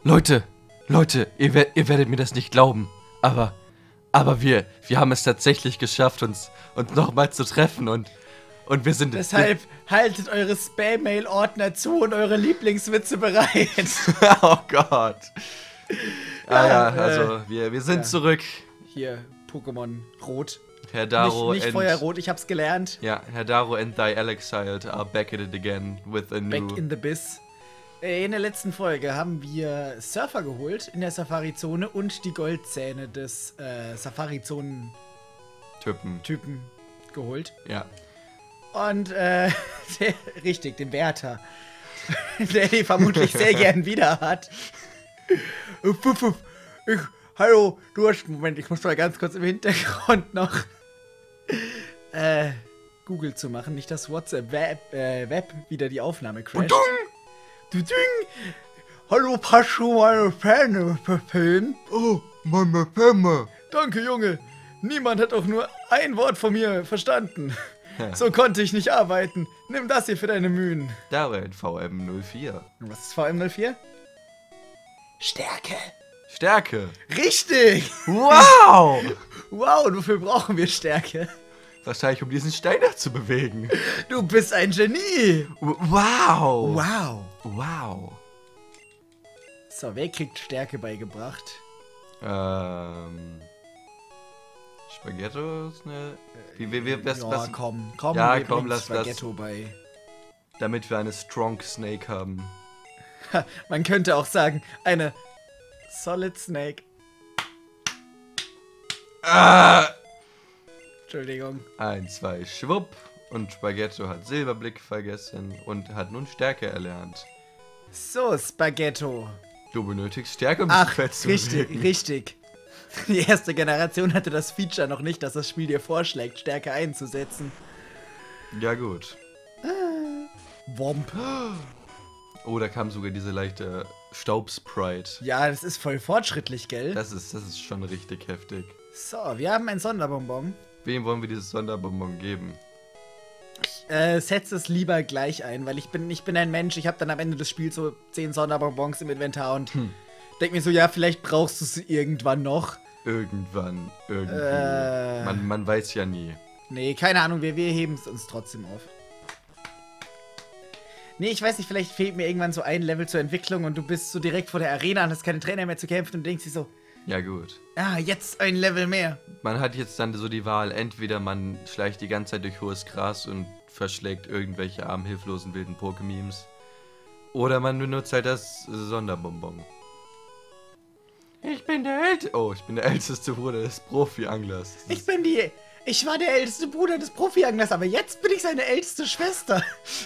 Leute, ihr werdet mir das nicht glauben, aber wir haben es tatsächlich geschafft, uns nochmal zu treffen und wir sind... Deshalb haltet eure Spam-Mail-Ordner zu und eure Lieblingswitze bereit. Oh Gott. Also wir sind zurück. Hier, Pokémon Rot. Herr Daro nicht Feuerrot, ich hab's gelernt. Ja, Herr Daro and thy Alexiled are back at it again with a new... Back in the Biss. In der letzten Folge haben wir Surfer geholt in der Safari-Zone und die Goldzähne des Safari-Zonen-Typen geholt. Ja. Und, richtig, den Wärter. Der die vermutlich sehr gern wieder hat. Hallo, Moment, ich muss mal ganz kurz im Hintergrund noch Google zu machen, nicht dass WhatsApp Web wieder die Aufnahme crasht. Hallo, Pascho, meine Fan. Oh, meine Femme. Danke, Junge. Niemand hat auch nur ein Wort von mir verstanden. So konnte ich nicht arbeiten. Nimm das hier für deine Mühen. Darin VM04. Was ist VM04? Stärke. Richtig. Wow. Wow, und wofür brauchen wir Stärke? Wahrscheinlich, um diesen Steiner zu bewegen. Du bist ein Genie. Wow. So, wer kriegt Stärke beigebracht? Spaghetto ist eine... Komm, ja, wir komm, lass Spaghetto bei. Damit wir eine Strong Snake haben. Man könnte auch sagen, eine Solid Snake. Entschuldigung. 1, 2, schwupp. Und Spaghetto hat Silberblick vergessen und hat nun Stärke erlernt. So, Spaghetto. Du benötigst Stärke, um dich fett zu bewegen. Richtig. Die erste Generation hatte das Feature noch nicht, dass das Spiel dir vorschlägt, Stärke einzusetzen. Ja, gut. Womp. Oh, da kam sogar diese leichte Staubsprite. Ja, das ist voll fortschrittlich, gell? Das ist schon richtig heftig. So, wir haben ein Sonderbonbon. Wem wollen wir dieses Sonderbonbon geben? Setz es lieber gleich ein, weil ich bin ein Mensch, ich habe dann am Ende des Spiels so 10 Sonderbonbons im Inventar und denk mir so, ja, vielleicht brauchst du sie irgendwann noch. Irgendwann, irgendwie. Man weiß ja nie. Nee, keine Ahnung, wir heben es uns trotzdem auf. Nee, ich weiß nicht, vielleicht fehlt mir irgendwann so ein Level zur Entwicklung und du bist so direkt vor der Arena und hast keine Trainer mehr zu kämpfen und denkst dir so, ja gut. Jetzt ein Level mehr. Man hat jetzt dann so die Wahl, entweder man schleicht die ganze Zeit durch hohes Gras und verschlägt irgendwelche armen, hilflosen, wilden Pokémemes. Oder man benutzt halt das Sonderbonbon. Ich bin der älteste Bruder des Profi-Anglers. Ich war der älteste Bruder des Profi-Anglers, aber jetzt bin ich seine älteste Schwester.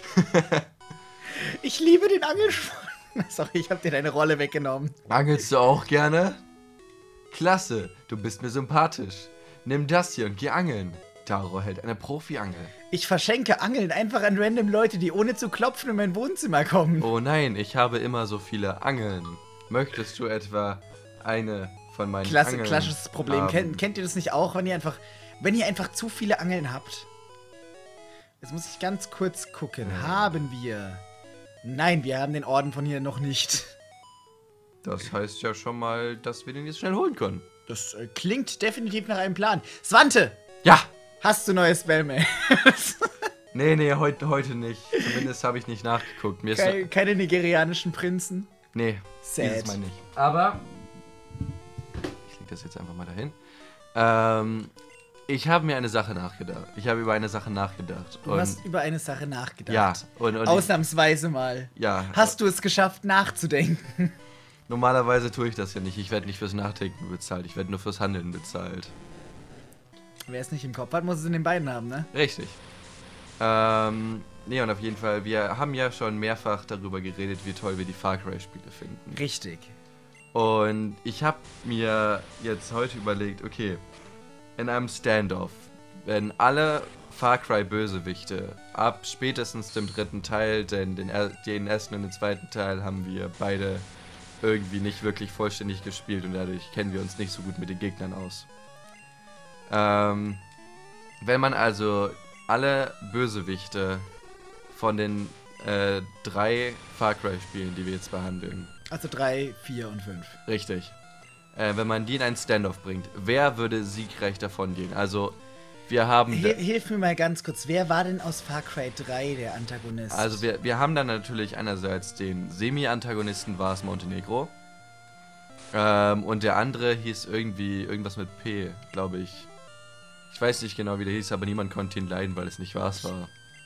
Ich liebe den Angelsport. Sorry, ich hab dir deine Rolle weggenommen. Angelst du auch gerne? Klasse, du bist mir sympathisch. Nimm das hier und geh angeln. Daro hält eine Profi-Angel. Ich verschenke Angeln einfach an random Leute, die ohne zu klopfen in mein Wohnzimmer kommen. Oh nein, ich habe immer so viele Angeln. Möchtest du etwa eine von meinen Angeln klassisches Problem. Kennt ihr das nicht auch, wenn ihr einfach zu viele Angeln habt? Jetzt muss ich ganz kurz gucken. Haben wir? Nein, wir haben den Orden von hier noch nicht. Das heißt ja schon mal, dass wir den jetzt schnell holen können. Das klingt definitiv nach einem Plan. Svante! Ja! Hast du neue Spellmails? Nee, heute nicht. Zumindest habe ich nicht nachgeguckt. Keine nigerianischen Prinzen? Nee, sad. Dieses Mal nicht. Aber ich leg das jetzt einfach mal dahin. Ich habe mir eine Sache nachgedacht. Ich habe über eine Sache nachgedacht. Du hast über eine Sache nachgedacht? Ja. Und ausnahmsweise mal. Ja. Hast du es geschafft, nachzudenken? Normalerweise tue ich das ja nicht. Ich werde nicht fürs Nachdenken bezahlt. Ich werde nur fürs Handeln bezahlt. Wer es nicht im Kopf hat, muss es in den Beinen haben, ne? Richtig. Nee, und auf jeden Fall, wir haben ja schon mehrfach darüber geredet, wie toll wir die Far Cry-Spiele finden. Richtig. Und ich habe mir jetzt heute überlegt, okay, in einem Standoff, wenn alle Far Cry-Bösewichte ab spätestens dem 3. Teil, denn den ersten und den 2. Teil haben wir beide irgendwie nicht wirklich vollständig gespielt und dadurch kennen wir uns nicht so gut mit den Gegnern aus. Wenn man also alle Bösewichte von den 3 Far Cry Spielen, die wir jetzt behandeln, Also 3, 4 und 5. Richtig. Wenn man die in einen Standoff bringt, wer würde siegreich davon gehen? Also, wir haben... Hilf mir mal ganz kurz, wer war denn aus Far Cry 3 der Antagonist? Also, wir haben dann natürlich einerseits den Semi-Antagonisten Vars Montenegro. Und der andere hieß irgendwas mit P, glaube ich. Ich weiß nicht genau, wie der hieß, aber niemand konnte ihn leiden, weil es nicht Vars war.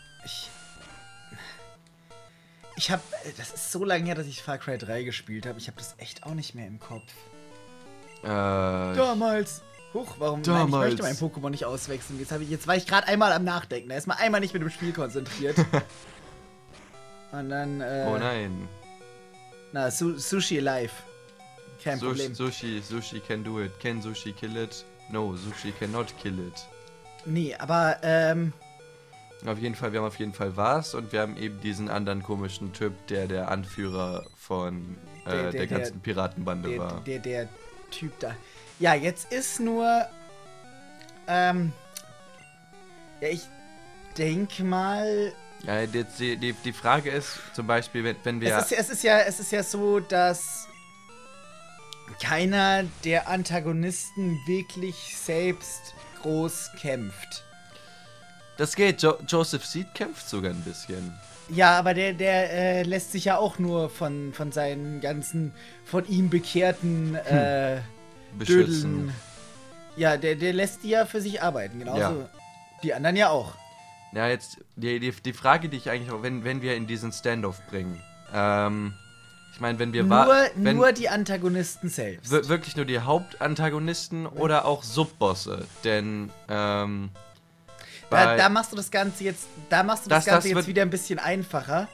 Ich habe, das ist so lange her, dass ich Far Cry 3 gespielt habe. Ich habe das echt auch nicht mehr im Kopf. Damals. Huch, warum? Nein, ich möchte mein Pokémon nicht auswechseln. Jetzt war ich gerade einmal am Nachdenken. Da ist man einmal nicht mit dem Spiel konzentriert. Und dann, oh nein. Na, Sushi Alive. Kein Problem. Sushi can do it. Can Sushi kill it? No, Sushi cannot kill it. Nee, aber, Auf jeden Fall, wir haben auf jeden Fall was und wir haben eben diesen anderen komischen Typ, der Anführer von der ganzen Piratenbande war. Der Typ da. Ja, jetzt ist nur, ja, ich denke mal... Ja, die Frage ist zum Beispiel, wenn wir... Es ist ja so, dass keiner der Antagonisten wirklich selbst groß kämpft. Das geht. Joseph Seed kämpft sogar ein bisschen. Ja, aber der lässt sich ja auch nur von seinen ganzen, von ihm bekehrten beschützen. Dödeln. Ja, der lässt die ja für sich arbeiten, genauso. Ja. Die anderen ja auch. Ja, jetzt die Frage, die ich eigentlich auch, wenn wir in diesen Standoff bringen, ich meine, wenn wir nur die Antagonisten selbst. Wirklich nur die Hauptantagonisten oder auch Subbosse, denn da machst du das Ganze jetzt, jetzt wieder ein bisschen einfacher.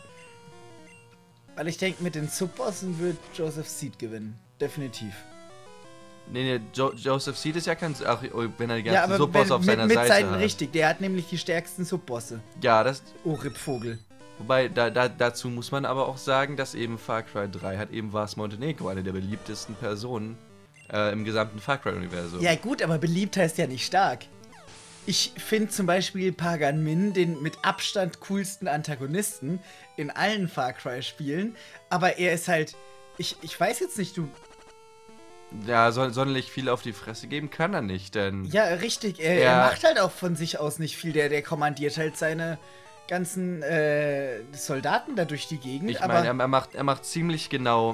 Weil ich denke, mit den Subbossen wird Joseph Seed gewinnen. Definitiv. Nee, Joseph Seed ist ja kein... Ach, wenn er die ganzen Subbosse auf seiner Seite hat. Richtig, der hat nämlich die stärksten Subbosse. Ja, das... Oh, Rippvogel. Wobei, dazu muss man aber auch sagen, dass eben Far Cry 3 hat eben Vars Montenegro, eine der beliebtesten Personen im gesamten Far Cry-Universum. Ja gut, aber beliebt heißt ja nicht stark. Ich finde zum Beispiel Pagan Min den mit Abstand coolsten Antagonisten in allen Far Cry-Spielen, aber er ist halt... Ich weiß jetzt nicht, du... Ja, sonderlich viel auf die Fresse geben kann er nicht, denn... Ja, richtig, er macht halt auch von sich aus nicht viel, der kommandiert halt seine ganzen Soldaten da durch die Gegend. Ich meine, er macht ziemlich genau,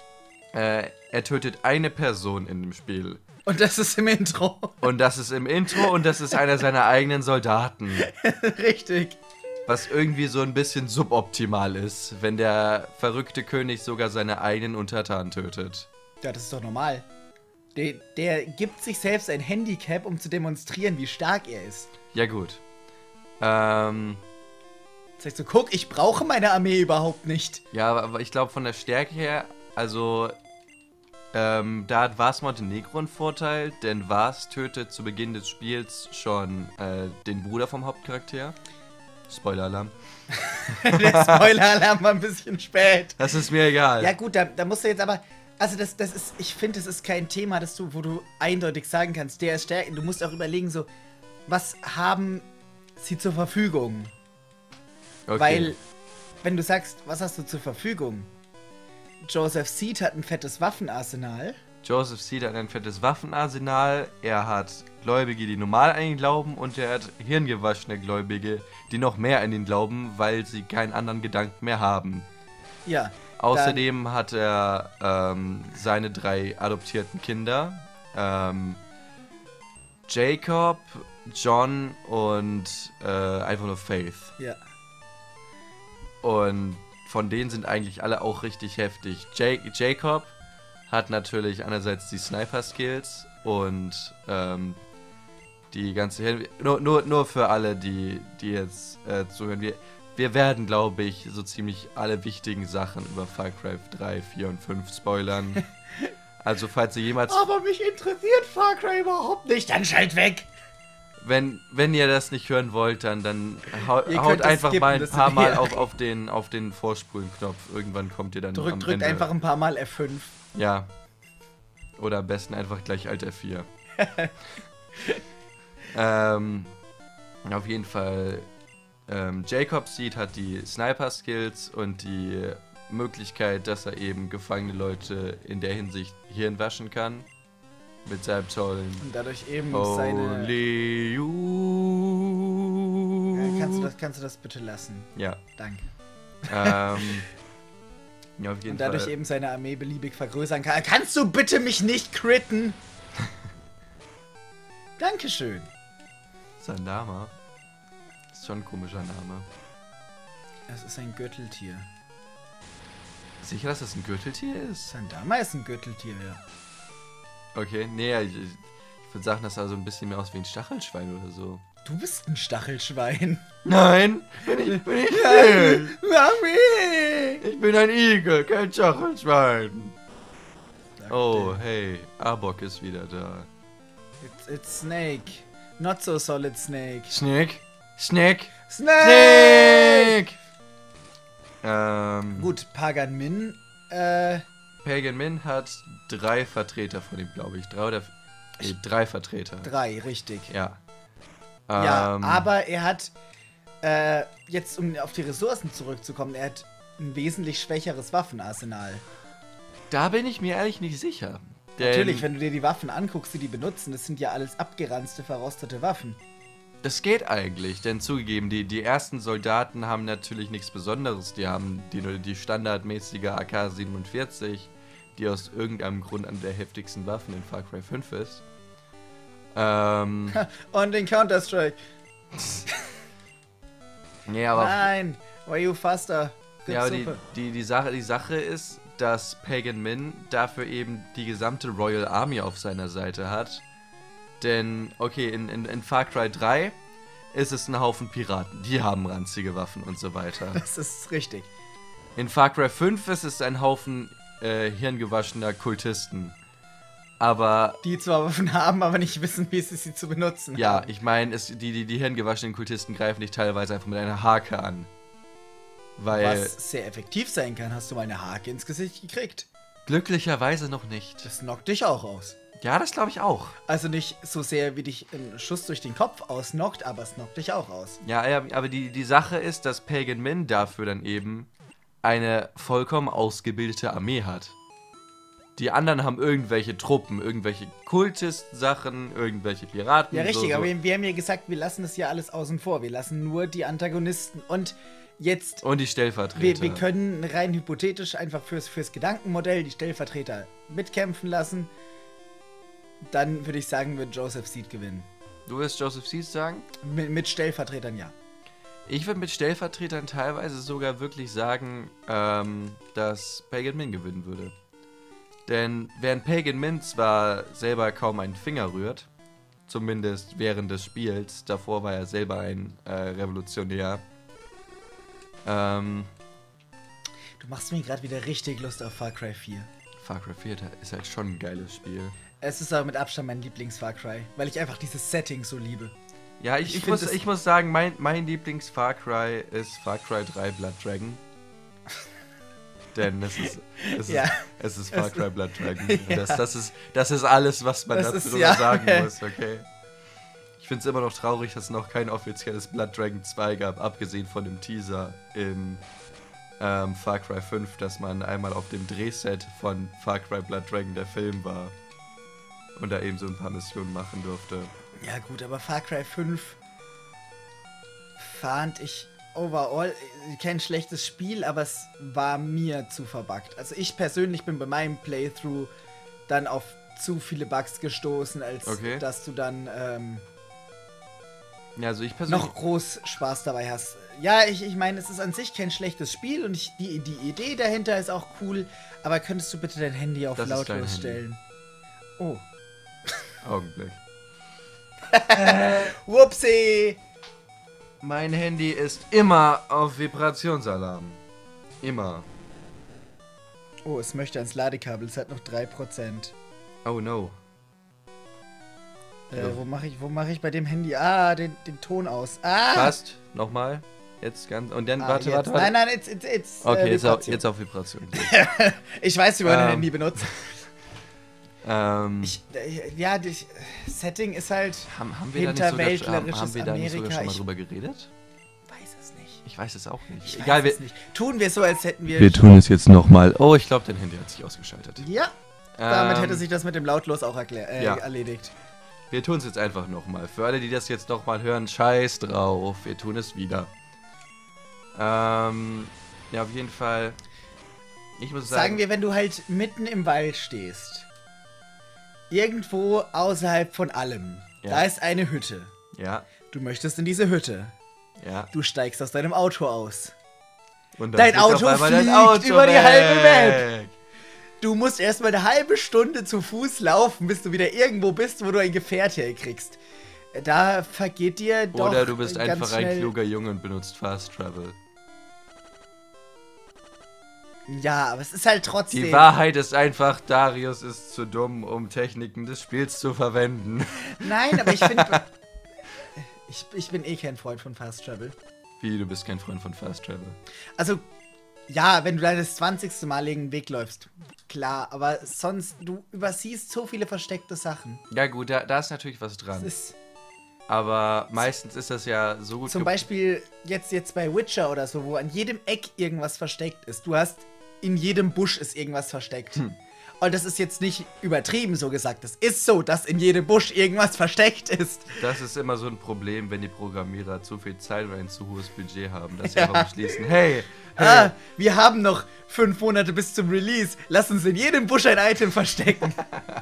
er tötet eine Person in dem Spiel. Und das ist im Intro. Und das ist im Intro und das ist einer seiner eigenen Soldaten. Richtig. Was irgendwie so ein bisschen suboptimal ist, wenn der verrückte König sogar seine eigenen Untertanen tötet. Ja, das ist doch normal. Der gibt sich selbst ein Handicap, um zu demonstrieren, wie stark er ist. Ja, gut. Sagst du, guck, ich brauche meine Armee überhaupt nicht. Ja, aber ich glaube von der Stärke her, also, da hat Vars Montenegro einen Vorteil, denn Vars tötet zu Beginn des Spiels schon den Bruder vom Hauptcharakter. Spoiler-Alarm. Der Spoiler-Alarm war ein bisschen spät. Das ist mir egal. Ja gut, da musst du jetzt aber... Also das ist, ich finde, das ist kein Thema, wo du eindeutig sagen kannst, der ist stärker. Du musst auch überlegen, so, was haben sie zur Verfügung? Okay. Weil, wenn du sagst, was hast du zur Verfügung? Joseph Seed hat ein fettes Waffenarsenal. Joseph Seed hat ein fettes Waffenarsenal, er hat Gläubige, die normal an ihn glauben, und er hat hirngewaschene Gläubige, die noch mehr an ihn glauben, weil sie keinen anderen Gedanken mehr haben. Ja. Außerdem hat er seine 3 adoptierten Kinder, Jacob, John und einfach nur Faith. Ja. Und von denen sind eigentlich alle auch richtig heftig. Jacob hat natürlich einerseits die Sniper-Skills und die ganze... Nur für alle, die jetzt zuhören. Wir werden, glaube ich, so ziemlich alle wichtigen Sachen über Far Cry 3, 4 und 5 spoilern. Also, falls ihr jemals... Aber mich interessiert Far Cry überhaupt nicht, dann schalt weg! Wenn ihr das nicht hören wollt, dann haut einfach mal ein paar Mal auf den Vorspulen-Knopf. Irgendwann kommt ihr dann am Ende. Drückt einfach ein paar Mal F5. Ja. Oder am besten einfach gleich Alt F4. Auf jeden Fall... Jacob Seed hat die Sniper-Skills und die Möglichkeit, dass er eben gefangene Leute in der Hinsicht Hirn waschen kann. Mit seinem tollen Und dadurch eben Only You. Kannst du das bitte lassen? Ja. Danke. Ja, auf jeden Und dadurch Fall. eben seine Armee beliebig vergrößern kann. Kannst du bitte mich nicht critten? Dankeschön. Sandama. Ist schon ein komischer Name. Es ist ein Gürteltier. Sicher, dass das ein Gürteltier ist? Sandama ist ein Gürteltier, ja. Okay, nee, ich würde sagen, das sah so ein bisschen mehr aus wie ein Stachelschwein oder so. Du bist ein Stachelschwein. Nein, bin ich nicht. Mami! Ich bin ein Igel, kein Stachelschwein. Sagt Oh, der. hey, Arbok ist wieder da. It's Snake. Not so solid Snake. Snake? Snake? Snake! Snake! Gut, Pagan Min, Pagan Min hat 3 Vertreter von ihm, glaube ich. 3 Vertreter. 3, richtig. Ja. Ja, aber er hat, jetzt um auf die Ressourcen zurückzukommen, er hat ein wesentlich schwächeres Waffenarsenal. Da bin ich mir ehrlich nicht sicher. Denn Natürlich, wenn du dir die Waffen anguckst, die die benutzen, das sind ja alles abgeranzte, verrostete Waffen. das geht eigentlich, denn zugegeben, die ersten Soldaten haben natürlich nichts Besonderes. Die haben die standardmäßige AK-47, die aus irgendeinem Grund an der heftigsten Waffen in Far Cry 5 ist. Und den Counter-Strike. Nee, aber Nein, why you faster? ja, aber Super. die Sache ist, dass Pagan Min dafür eben die gesamte Royal Army auf seiner Seite hat. Denn, okay, in Far Cry 3 ist es ein Haufen Piraten. Die haben ranzige Waffen und so weiter. Das ist richtig. In Far Cry 5 ist es ein Haufen hirngewaschener Kultisten. Aber, Die zwar Waffen haben, aber nicht wissen, wie sie zu benutzen ja, haben. ich meine, die hirngewaschenen Kultisten greifen dich teilweise einfach mit einer Hake an. Weil Was sehr effektiv sein kann, hast du mal eine Hake ins Gesicht gekriegt. glücklicherweise noch nicht. Das knockt dich auch aus. Ja, das glaube ich auch. Also nicht so sehr, wie dich ein Schuss durch den Kopf ausnockt, aber es knockt dich auch aus. Ja, aber die Sache ist, dass Pagan Min dafür dann eben eine vollkommen ausgebildete Armee hat. Die anderen haben irgendwelche Truppen, irgendwelche Kultist-Sachen, irgendwelche Piraten. Ja, richtig, so. aber wir haben ja gesagt, wir lassen das ja alles außen vor. Wir lassen nur die Antagonisten. Und jetzt, Und die Stellvertreter. wir können rein hypothetisch einfach fürs Gedankenmodell die Stellvertreter mitkämpfen lassen. Dann würde ich sagen, wird Joseph Seed gewinnen. Du wirst Joseph Seed sagen? Mit Stellvertretern, ja. Ich würde mit Stellvertretern teilweise sogar wirklich sagen, dass Pagan Min gewinnen würde. Denn während Pagan Min zwar selber kaum einen Finger rührt, zumindest während des Spiels, davor war er selber ein Revolutionär. Du machst mir gerade wieder richtig Lust auf Far Cry 4. Far Cry 4 ist halt schon ein geiles Spiel. Es ist aber mit Abstand mein Lieblings-Far Cry, weil ich einfach dieses Setting so liebe. Ja, ich muss sagen, mein Lieblings-Far Cry ist Far Cry 3 Blood Dragon. Denn es ist Far Cry Blood Dragon. Ja. Das ist alles, was man Das dazu ist, ja. sagen muss, okay? Ich finde es immer noch traurig, dass es noch kein offizielles Blood Dragon 2 gab, abgesehen von dem Teaser in Far Cry 5, dass man einmal auf dem Drehset von Far Cry Blood Dragon der Film war und da eben so ein paar Missionen machen durfte. Ja gut, aber Far Cry 5 fand ich overall kein schlechtes Spiel, aber es war mir zu verbuggt. Also ich persönlich bin bei meinem Playthrough dann auf zu viele Bugs gestoßen, als Okay. dass du dann Ja, also ich persönlich... noch groß Spaß dabei hast. Ja, ich meine, es ist an sich kein schlechtes Spiel und die Idee dahinter ist auch cool, aber könntest du bitte dein Handy auf Das ist dein lautlos Handy. stellen? Oh. Augenblick. Whoopsie! Mein Handy ist immer auf Vibrationsalarm. Immer. Oh, es möchte ans Ladekabel, es hat noch 3%. Oh no. Ja. Wo mach ich bei dem Handy? Ah, den Ton aus. Ah! Passt. Nochmal. Jetzt ganz. Und dann, warte. Nein, it's Okay, Vibration. jetzt auf Vibration. Ich weiß, wie man ein Handy benutzt. haben Das Setting ist halt wir da nicht sogar, hinterwäldlerisches haben wir da nicht sogar Amerika. schon mal Ich drüber geredet? weiß es nicht. Ich weiß es auch nicht. Ich Egal, weiß es nicht. Tun wir so, als hätten wir... wir tun es jetzt nochmal. Oh, ich glaube, dein Handy hat sich ausgeschaltet. Ja, damit hätte sich das mit dem Lautlos auch erledigt. Wir tun es jetzt einfach nochmal. Für alle, die das jetzt nochmal hören, scheiß drauf. Wir tun es wieder. Ja, auf jeden Fall. Ich muss sagen wir, wenn du halt mitten im Wald stehst. Irgendwo außerhalb von allem. Ja. Da ist eine Hütte. Ja. Du möchtest in diese Hütte. Ja. Du steigst aus deinem Auto aus. Und dein Auto fliegt über die halbe Map. Du musst erstmal eine halbe Stunde zu Fuß laufen, bis du wieder irgendwo bist, wo du ein Gefährt herkriegst. Da vergeht dir doch oder du bist ganz einfach schnell ein kluger Junge und benutzt Fast Travel. Ja, aber es ist halt trotzdem... Die Wahrheit ist einfach, Darius ist zu dumm, um Techniken des Spiels zu verwenden. Nein, aber ich finde... ich bin eh kein Freund von Fast Travel. Wie, du bist kein Freund von Fast Travel? Also, ja, wenn du deines 20. Mal irgendeinen Weg läufst, klar, aber sonst, du übersiehst so viele versteckte Sachen. Ja gut, da ist natürlich was dran. Das ist Aber meistens ist das ja so gut... zum Beispiel jetzt bei Witcher oder so, wo an jedem Eck irgendwas versteckt ist. Du hast in jedem Busch ist irgendwas versteckt. Und das ist jetzt nicht übertrieben so gesagt. Es ist so, dass in jedem Busch irgendwas versteckt ist. Das ist immer so ein Problem, wenn die Programmierer zu viel Zeit oder ein zu hohes Budget haben, dass sie einfach beschließen, hey, wir haben noch 5 Monate bis zum Release. Lass uns in jedem Busch ein Item verstecken.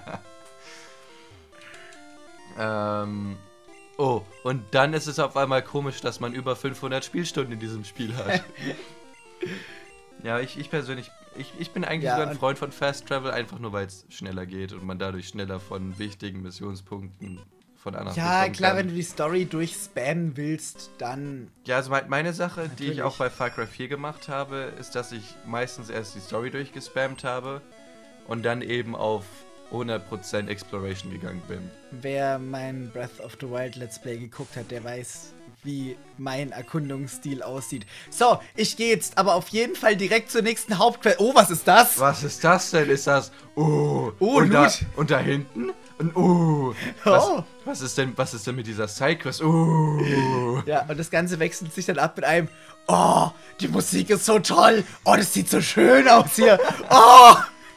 Oh, und dann ist es auf einmal komisch, dass man über 500 Spielstunden in diesem Spiel hat. Ja, ich persönlich, ich bin eigentlich sogar ein Freund von Fast Travel, einfach nur weil es schneller geht und man dadurch schneller von wichtigen Missionspunkten von A nach B kommen kann. Ja, klar, wenn du die Story durchspammen willst, dann... Ja, also meine Sache, die ich auch bei Far Cry 4 gemacht habe, ist, dass ich meistens erst die Story durchgespammt habe und dann eben auf 100% Exploration gegangen bin. Wer mein Breath of the Wild Let's Play geguckt hat, der weiß, wie mein Erkundungsstil aussieht. So, ich gehe jetzt aber auf jeden Fall direkt zur nächsten Hauptquelle. Oh, was ist das? Was ist das denn? Ist das... Oh, und Loot. Und da hinten? Und was ist denn mit dieser Sidequest? Ja, und das Ganze wechselt sich dann ab mit einem Oh, die Musik ist so toll. Oh, das sieht so schön aus hier. Oh!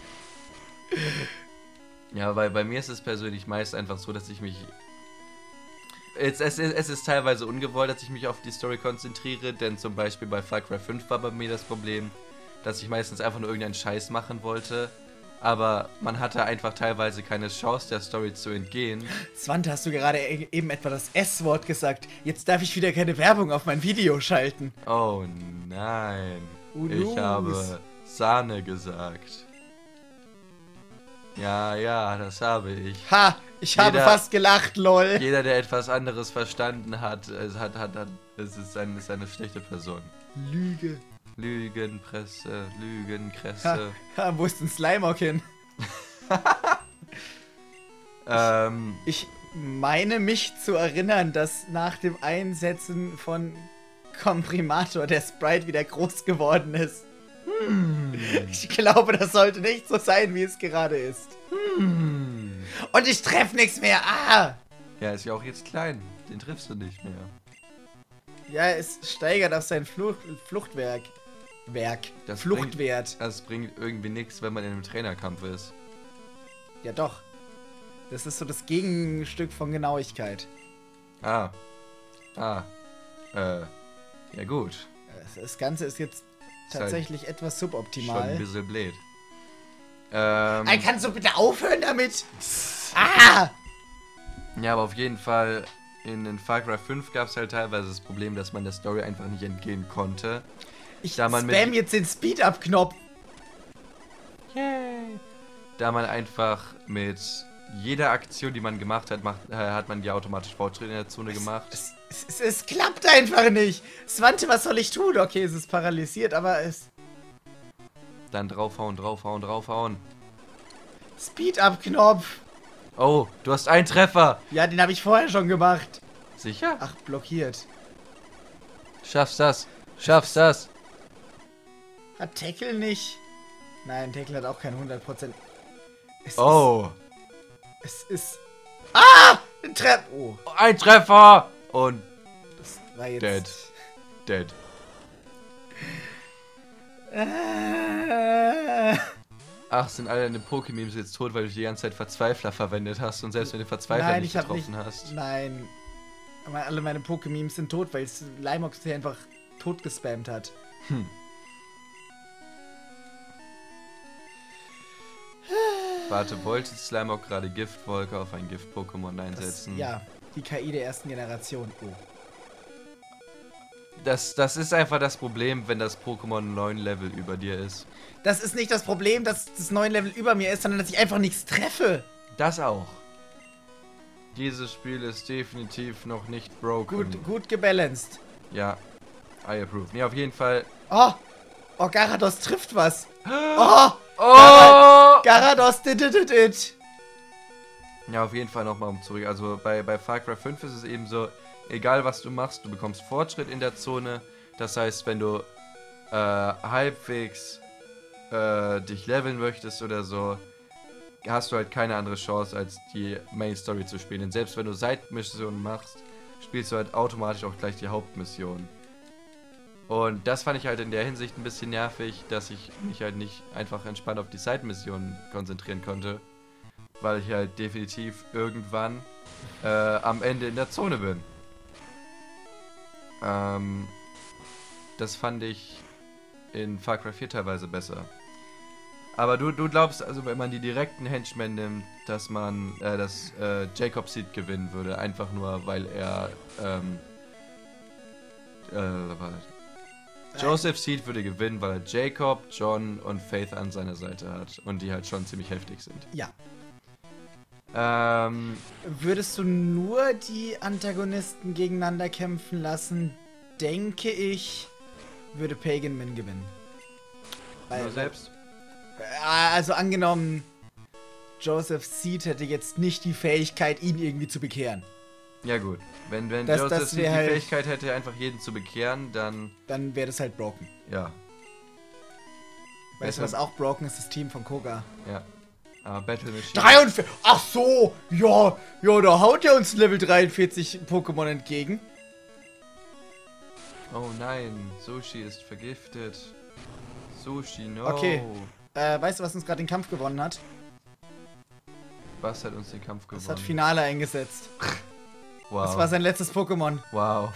Ja, weil bei mir ist es persönlich meist einfach so, dass ich mich... Es ist teilweise ungewollt, dass ich mich auf die Story konzentriere, denn zum Beispiel bei Far Cry 5 war bei mir das Problem, dass ich meistens einfach nur irgendeinen Scheiß machen wollte, aber man hatte einfach teilweise keine Chance, der Story zu entgehen. Svante, hast du gerade eben etwa das S-Wort gesagt? Jetzt darf ich wieder keine Werbung auf mein Video schalten. Oh nein, ich habe Sahne gesagt. Ja, das habe ich. Ha! Ich habe fast gelacht, lol. Jeder, der etwas anderes verstanden hat, es ist eine schlechte Person. Lüge. Lügenpresse, Lügenkresse. Ha, wo ist denn Slimeock hin? Ich meine mich zu erinnern, dass nach dem Einsetzen von Komprimator der Sprite wieder groß geworden ist. Ich glaube, das sollte nicht so sein, wie es gerade ist. Und ich treffe nichts mehr. Ah! Ja, ist ja auch jetzt klein. Den triffst du nicht mehr. Ja, es steigert auf sein Fluchtwerk. Fluchtwert. Das bringt irgendwie nichts, wenn man in einem Trainerkampf ist. Ja, doch. Das ist so das Gegenstück von Genauigkeit. Ja gut. Das Ganze ist jetzt tatsächlich halt etwas suboptimal. Schon ein bisschen blöd. Kannst du bitte aufhören damit? Ah! Ja, aber auf jeden Fall, in Far Cry 5 gab es halt teilweise das Problem, dass man der Story einfach nicht entgehen konnte. Ich spam jetzt den Speed-Up-Knopf. Yay! Da man einfach mit jeder Aktion, die man gemacht hat, hat man die automatisch Fortschritte in der Zone gemacht. Es klappt einfach nicht. Svante, was soll ich tun? Okay, es ist paralysiert, aber es... Dann draufhauen. Speed-Up-Knopf. Oh, du hast einen Treffer. Ja, den habe ich vorher schon gemacht. Sicher? Ach, blockiert. Schaffst das. Hat Tackle nicht? Nein, Tackle hat auch kein 100%. Es ist... Ah! Ein Treffer! Oh. Ein Treffer! Und... Das war jetzt... Dead. Ach, sind alle deine Pokémemes jetzt tot, weil du die ganze Zeit Verzweifler verwendet hast und selbst wenn du Verzweifler Nein, nicht getroffen hast. Nein. Alle meine Pokémemes sind tot, weil Slimeox sie einfach tot gespammt hat. Warte, wollte Slimeox gerade Giftwolke auf ein Gift-Pokémon einsetzen? Ja, die KI der ersten Generation. Oh. Das ist einfach das Problem, wenn das Pokémon 9 Level über dir ist. Das ist nicht das Problem, dass das 9 Level über mir ist, sondern dass ich einfach nichts treffe. Das auch. Dieses Spiel ist definitiv noch nicht broken. Gut gebalanced. Ja, I approve. Nee, auf jeden Fall. Oh, Gyarados trifft was. Oh! Gyarados did it. Ja, auf jeden Fall nochmal zurück. Also bei Far Cry 5 ist es eben so, egal was du machst, du bekommst Fortschritt in der Zone. Das heißt, wenn du halbwegs dich leveln möchtest oder so, hast du halt keine andere Chance, als die Main Story zu spielen. Denn selbst wenn du Seitenmissionen machst, spielst du halt automatisch auch gleich die Hauptmission. Und das fand ich halt in der Hinsicht ein bisschen nervig, dass ich mich halt nicht einfach entspannt auf die Seitenmissionen konzentrieren konnte. Weil ich halt definitiv irgendwann am Ende in der Zone bin. Das fand ich in Far Cry 4 teilweise besser. Aber du glaubst also, wenn man die direkten Henchmen nimmt, dass man Jacob Seed gewinnen würde, einfach nur, weil er Joseph Seed würde gewinnen, weil er Jacob, John und Faith an seiner Seite hat und die halt schon ziemlich heftig sind. Ja. Würdest du nur die Antagonisten gegeneinander kämpfen lassen, denke ich, würde Pagan Min gewinnen. Nur selbst? Also angenommen, Joseph Seed hätte jetzt nicht die Fähigkeit, ihn irgendwie zu bekehren. Ja gut, wenn Joseph Seed die halt Fähigkeit hätte, einfach jeden zu bekehren, dann wäre das halt broken. Ja. Weißt du, was auch broken ist? Das Team von Koga. Ja. Aber Battle Machine. 43! Ach so! Ja, da haut ja uns Level 43 Pokémon entgegen. Oh nein, Sushi ist vergiftet. Sushi, no. Okay. Weißt du, was uns gerade den Kampf gewonnen hat? Was hat uns den Kampf gewonnen? Das hat Finale eingesetzt. Wow. Das war sein letztes Pokémon. Wow.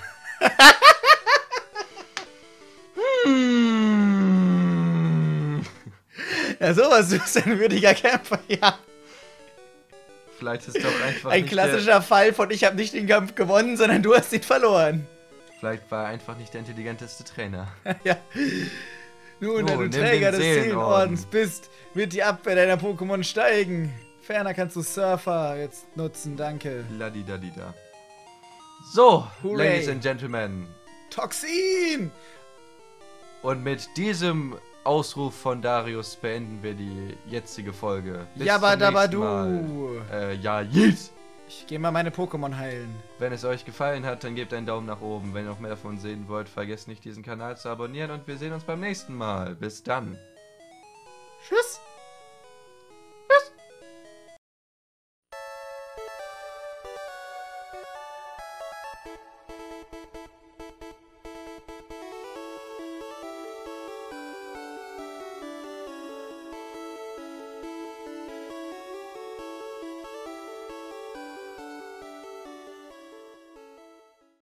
Ja, sowas, du bist ein würdiger Kämpfer, ja. Vielleicht ist doch einfach ein klassischer Fall von ich habe nicht den Kampf gewonnen, sondern du hast ihn verloren. Vielleicht war er einfach nicht der intelligenteste Trainer. Ja. Nun, da du Träger des Seelenordens bist, wird die Abwehr deiner Pokémon steigen. Ferner kannst du Surfer jetzt nutzen, danke. Ladidadida. So, Hooray. Ladies and Gentlemen. Toxin! Und mit diesem Ausruf von Darius beenden wir die jetzige Folge. Bis Jabba zum dabba nächsten du! Mal. Ja, yes! Ich gehe mal meine Pokémon heilen. Wenn es euch gefallen hat, dann gebt einen Daumen nach oben. Wenn ihr noch mehr davon sehen wollt, vergesst nicht, diesen Kanal zu abonnieren und wir sehen uns beim nächsten Mal. Bis dann. Tschüss!